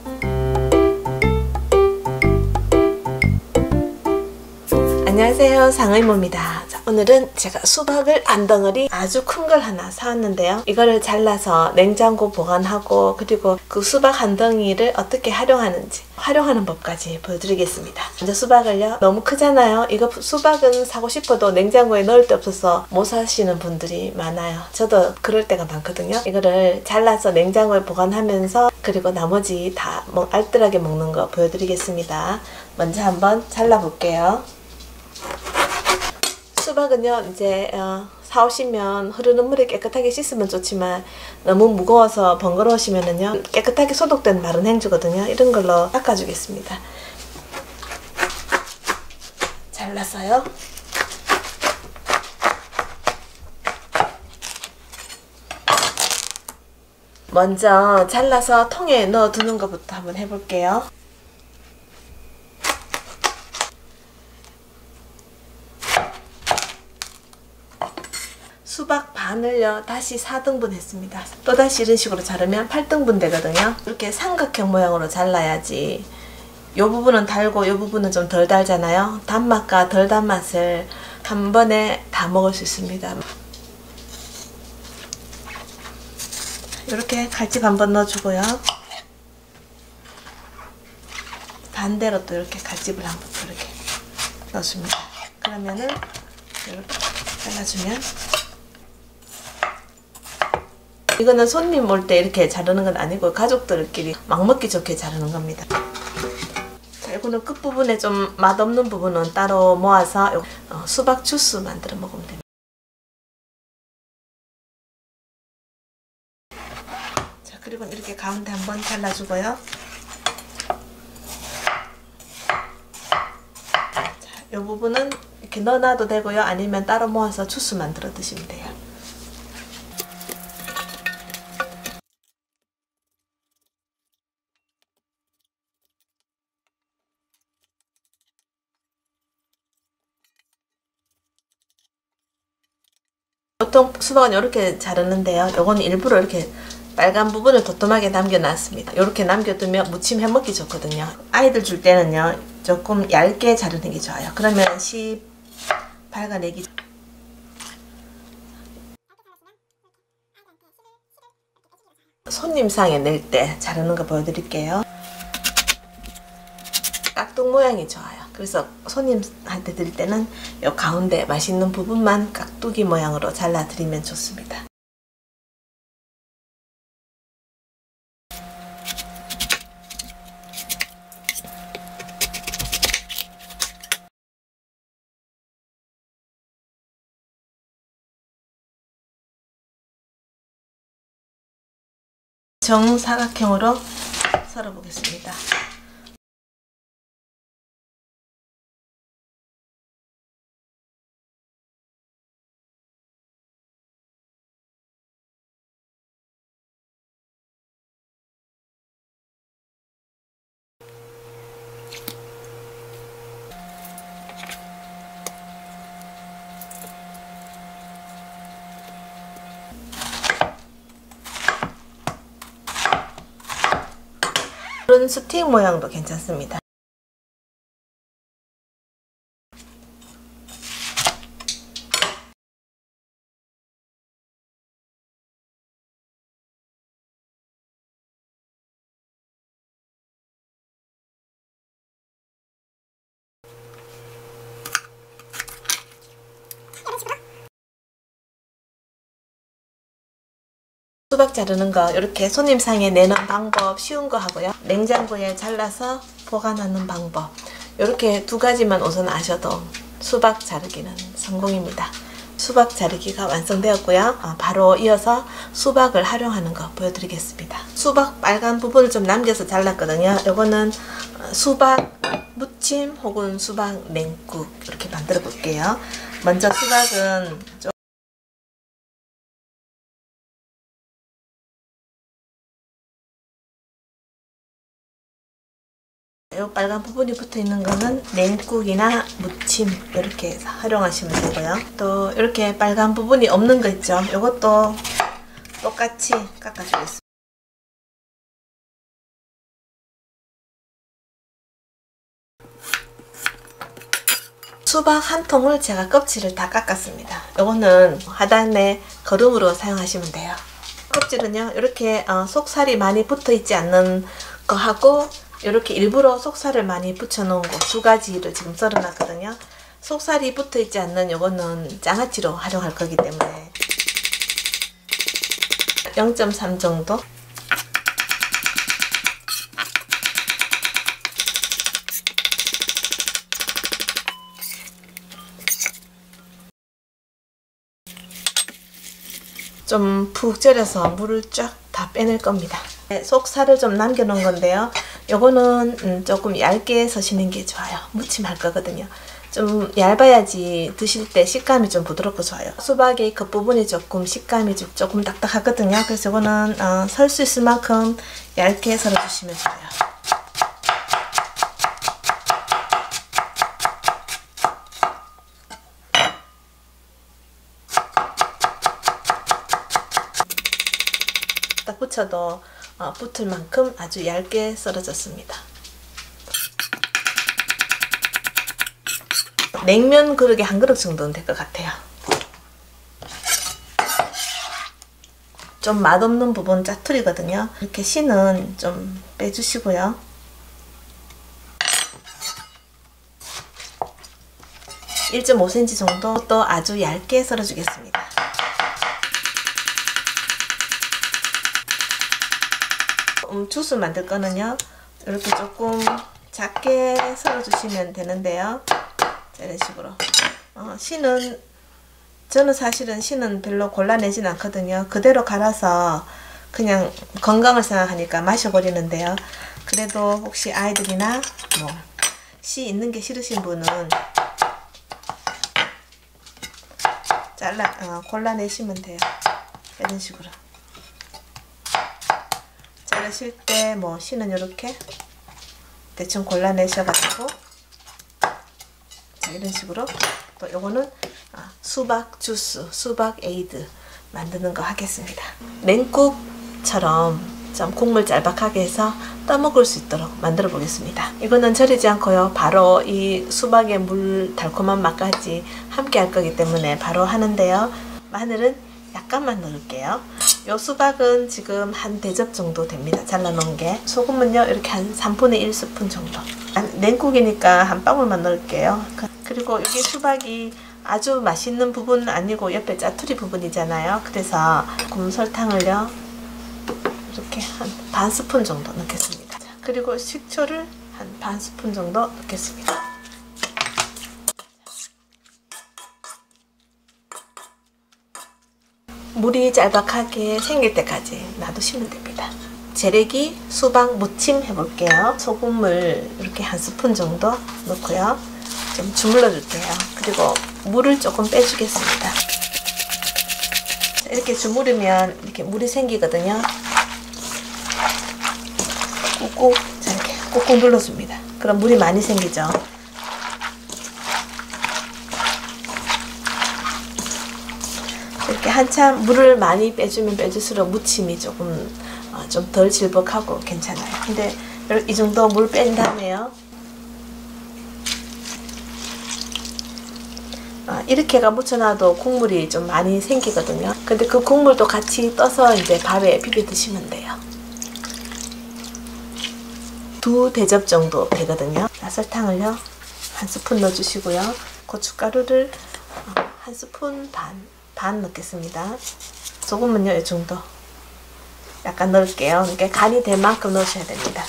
안녕하세요, 상의모입니다. 자, 오늘은 제가 수박을 한 덩어리 아주 큰 걸 하나 사왔는데요. 이거를 잘라서 냉장고 보관하고 그리고 그 수박 한 덩이를 어떻게 활용하는지 활용하는 법까지 보여드리겠습니다. 먼저 수박을요, 너무 크잖아요. 이거 수박은 사고 싶어도 냉장고에 넣을 데 없어서 못 사시는 분들이 많아요. 저도 그럴 때가 많거든요. 이거를 잘라서 냉장고에 보관하면서 그리고 나머지 다 알뜰하게 먹는 거 보여드리겠습니다. 먼저 한번 잘라볼게요. 수박은요, 이제 사오시면 흐르는 물에 깨끗하게 씻으면 좋지만 너무 무거워서 번거로우시면은요, 깨끗하게 소독된 마른 행주거든요. 이런 걸로 닦아주겠습니다. 잘라서요. 먼저 잘라서 통에 넣어두는 것부터 한번 해볼게요. 수박 반을요 다시 4등분 했습니다. 또다시 이런 식으로 자르면 8등분 되거든요. 이렇게 삼각형 모양으로 잘라야지 이 부분은 달고 이 부분은 좀 덜 달잖아요. 단맛과 덜 단맛을 한 번에 다 먹을 수 있습니다. 이렇게 칼집 한번 넣어주고요. 반대로 또 이렇게 칼집을 한번 이렇게 넣어줍니다. 그러면은 이렇게 잘라주면, 이거는 손님 올 때 이렇게 자르는 건 아니고 가족들끼리 막 먹기 좋게 자르는 겁니다. 자, 이거는 끝부분에 좀 맛없는 부분은 따로 모아서 수박 주스 만들어 먹으면 됩니다. 자, 그리고 이렇게 가운데 한번 잘라주고요. 자, 이 부분은 이렇게 넣어놔도 되고요. 아니면 따로 모아서 주스 만들어 드시면 돼요. 보통 수박은 이렇게 자르는데요. 요거는 일부러 이렇게 빨간 부분을 도톰하게 남겨놨습니다. 이렇게 남겨두면 무침 해먹기 좋거든요. 아이들 줄 때는요, 조금 얇게 자르는 게 좋아요. 그러면 밝아내기. 손님상에 낼 때 자르는 거 보여드릴게요. 깍둑 모양이 좋아요. 그래서 손님한테 드릴 때는 이 가운데 맛있는 부분만 깍두기 모양으로 잘라드리면 좋습니다. 정사각형으로 썰어 보겠습니다. 이런 스틱 모양도 괜찮습니다. 수박 자르는 거 이렇게 손님상에 내는 방법 쉬운 거 하고요. 냉장고에 잘라서 보관하는 방법, 이렇게 두 가지만 우선 아셔도 수박 자르기는 성공입니다. 수박 자르기가 완성되었고요. 바로 이어서 수박을 활용하는 거 보여드리겠습니다. 수박 빨간 부분을 좀 남겨서 잘랐거든요. 이거는 수박 무침 혹은 수박 냉국 이렇게 만들어 볼게요. 먼저 수박은 이 빨간 부분이 붙어 있는 거는 냉국이나 무침 이렇게 해서 활용하시면 되고요. 또 이렇게 빨간 부분이 없는 거 있죠. 이것도 똑같이 깎아주겠습니다. 수박 한 통을 제가 껍질을 다 깎았습니다. 이거는 하단에 거름으로 사용하시면 돼요. 껍질은요 이렇게 속살이 많이 붙어 있지 않는 거 하고 이렇게 일부러 속살을 많이 붙여 놓은 거 두 가지를 지금 썰어 놨거든요. 속살이 붙어 있지 않는 요거는 장아찌로 활용할 거기 때문에 0.3 정도. 좀 푹 절여서 물을 쫙 다 빼낼 겁니다. 속살을 좀 남겨 놓은 건데요. 요거는 조금 얇게 서시는 게 좋아요. 무침할 거거든요. 좀 얇아야지 드실 때 식감이 좀 부드럽고 좋아요. 수박의 겉부분이 조금 식감이 조금 딱딱하거든요. 그래서 이거는 설 수 있을 만큼 얇게 썰어 주시면 좋아요. 딱 붙여도 붙을 만큼 아주 얇게 썰어졌습니다. 냉면 그릇에 한 그릇 정도는 될 것 같아요. 좀 맛없는 부분 짜투리거든요. 이렇게 씨는 좀 빼주시고요. (1.5cm) 정도 또 아주 얇게 썰어주겠습니다. 주스 만들 거는요 이렇게 조금 작게 썰어 주시면 되는데요. 자, 이런 식으로 씨는 저는 사실은 씨는 별로 골라내진 않거든요. 그대로 갈아서 그냥 건강을 생각하니까 마셔버리는데요. 그래도 혹시 아이들이나 뭐 씨 있는 게 싫으신 분은 골라내시면 돼요. 이런 식으로 자르실 때 뭐 씨는 이렇게 대충 골라내셔가지고 자, 이런 식으로 또 요거는 수박 주스, 수박 에이드 만드는 거 하겠습니다. 냉국처럼 좀 국물 짤박하게 해서 떠먹을 수 있도록 만들어 보겠습니다. 이거는 절이지 않고요. 바로 이 수박의 물 달콤한 맛까지 함께 할 거기 때문에 바로 하는데요. 마늘은 약간만 넣을게요. 요 수박은 지금 한 대접 정도 됩니다. 잘라 놓은 게. 소금은요 이렇게 한 3분의 1 스푼 정도. 냉국이니까 한 방울만 넣을게요. 그리고 여기 수박이 아주 맛있는 부분은 아니고 옆에 짜투리 부분이잖아요. 그래서 곰설탕을요 이렇게 한 반 스푼 정도 넣겠습니다. 그리고 식초를 한 반 스푼 정도 넣겠습니다. 물이 짤박하게 생길 때까지 놔두시면 됩니다. 재래기 수박 무침 해볼게요. 소금을 이렇게 한 스푼 정도 넣고요. 좀 주물러 줄게요. 그리고 물을 조금 빼주겠습니다. 이렇게 주무르면 이렇게 물이 생기거든요. 꾹꾹 이렇게 꾹꾹 눌러줍니다. 그럼 물이 많이 생기죠. 이렇게 한참 물을 많이 빼주면 빼줄수록 무침이 조금 좀 덜 질퍽하고 괜찮아요. 근데 이 정도 물 뺀 다음에요. 이렇게가 묻혀놔도 국물이 좀 많이 생기거든요. 근데 그 국물도 같이 떠서 이제 밥에 비벼 드시면 돼요. 2대접 정도 되거든요. 설탕을요 한 스푼 넣어주시고요. 고춧가루를 한 스푼 반 넣겠습니다. 소금은요 이 정도 약간 넣을게요. 그러니까 간이 될 만큼 넣으셔야 됩니다.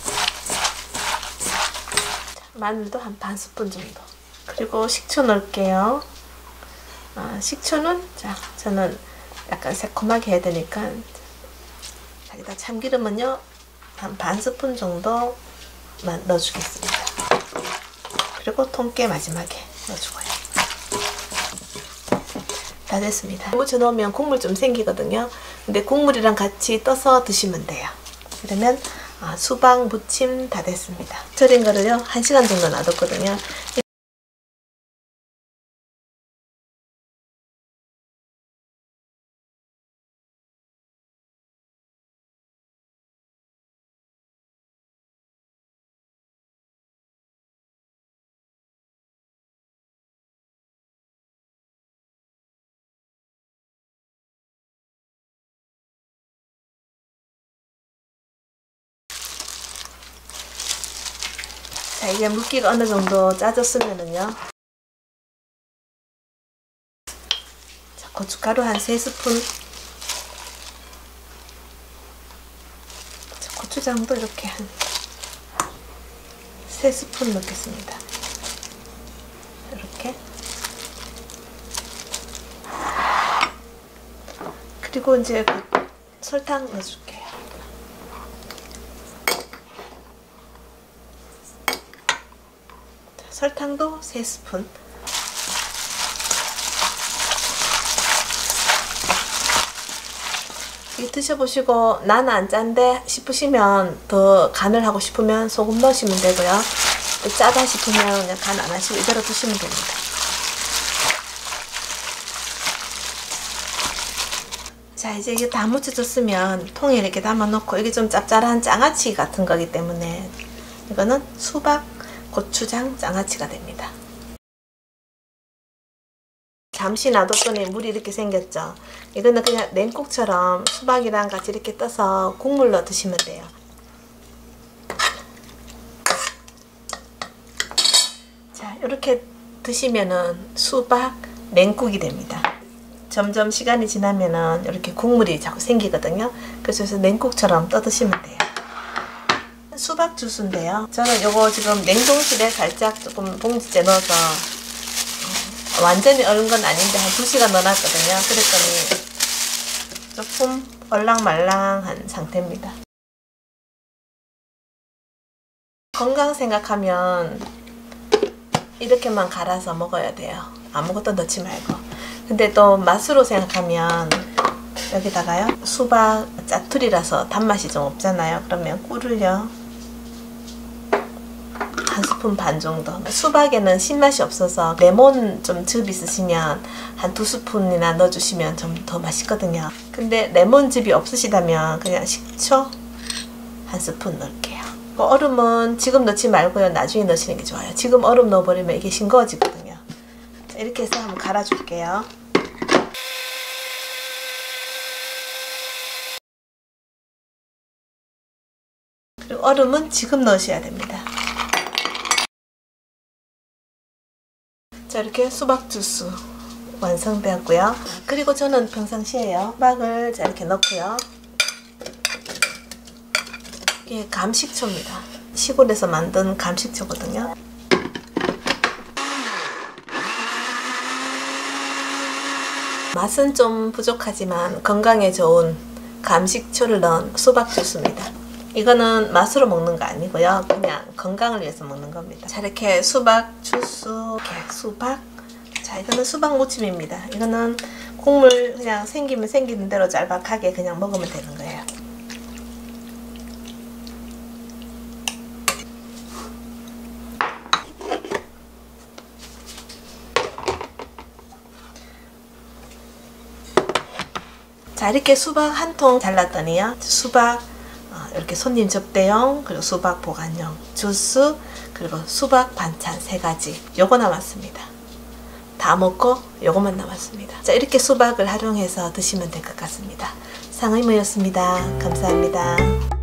마늘도 한 반 스푼 정도. 그리고 식초 넣을게요. 식초는 저는 약간 새콤하게 해야 되니까 여기다 참기름은요 한 반 스푼 정도만 넣어주겠습니다. 그리고 통깨 마지막에 넣어주고요. 다 됐습니다. 무쳐 넣으면 국물 좀 생기거든요. 근데 국물이랑 같이 떠서 드시면 돼요. 그러면 수박 무침 다 됐습니다. 절인 거를요 1시간 정도 놔뒀거든요. 자, 이제 물기가 어느 정도 짜졌으면은요. 자, 고춧가루 한 3스푼. 자, 고추장도 이렇게 한 3스푼 넣겠습니다. 이렇게. 그리고 이제 설탕 넣어줄게요. 설탕도 3스푼. 이 드셔보시고 나는 안 짠데 싶으시면 더 간을 하고 싶으면 소금 넣으시면 되고요. 또 짜다 싶으면 그냥 간 안 하시고 이대로 드시면 됩니다. 자, 이제 이게 다 묻혀졌으면 통에 이렇게 담아놓고, 이게 좀 짭짤한 장아찌 같은 거기 때문에 이거는 수박 고추장 장아찌가 됩니다. 잠시 놔뒀더니 물이 이렇게 생겼죠. 이거는 그냥 냉국처럼 수박이랑 같이 이렇게 떠서 국물 넣어 드시면 돼요. 자, 이렇게 드시면은 수박 냉국이 됩니다. 점점 시간이 지나면은 이렇게 국물이 자꾸 생기거든요. 그래서 냉국처럼 떠 드시면 돼요. 수박 주스인데요. 저는 요거 지금 냉동실에 살짝 조금 봉지째 넣어서 완전히 얼은 건 아닌데 한 2시간 넣어놨거든요. 그랬더니 조금 얼랑말랑한 상태입니다. 건강 생각하면 이렇게만 갈아서 먹어야 돼요. 아무것도 넣지 말고. 근데 또 맛으로 생각하면 여기다가요, 수박 짜투리라서 단맛이 좀 없잖아요. 그러면 꿀을요, 1스푼 반 정도. 수박에는 신맛이 없어서 레몬 좀 즙 있으시면 한 2스푼이나 넣어주시면 좀 더 맛있거든요. 근데 레몬즙이 없으시다면 그냥 식초 1스푼 넣을게요. 얼음은 지금 넣지 말고요, 나중에 넣으시는 게 좋아요. 지금 얼음 넣어버리면 이게 싱거워지거든요. 자, 이렇게 해서 한번 갈아줄게요. 그리고 얼음은 지금 넣으셔야 됩니다. 자, 이렇게 수박 주스 완성되었고요. 그리고 저는 평상시에요, 수박을 자 이렇게 넣고요. 이게 감식초입니다. 시골에서 만든 감식초거든요. 맛은 좀 부족하지만 건강에 좋은 감식초를 넣은 수박 주스입니다. 이거는 맛으로 먹는 거 아니고요, 그냥 건강을 위해서 먹는 겁니다. 자, 이렇게 수박 주스, 이렇게 수박. 자, 이거는 수박 무침입니다. 이거는 국물 그냥 생기면 생기는 대로 짤박하게 그냥 먹으면 되는 거예요. 자, 이렇게 수박 한 통 잘랐더니요, 수박 이렇게 손님 접대용, 그리고 수박 보관용, 주스, 그리고 수박 반찬 3가지 요거 남았습니다. 다 먹고 요거만 남았습니다. 자, 이렇게 수박을 활용해서 드시면 될 것 같습니다. 상의모였습니다. 감사합니다.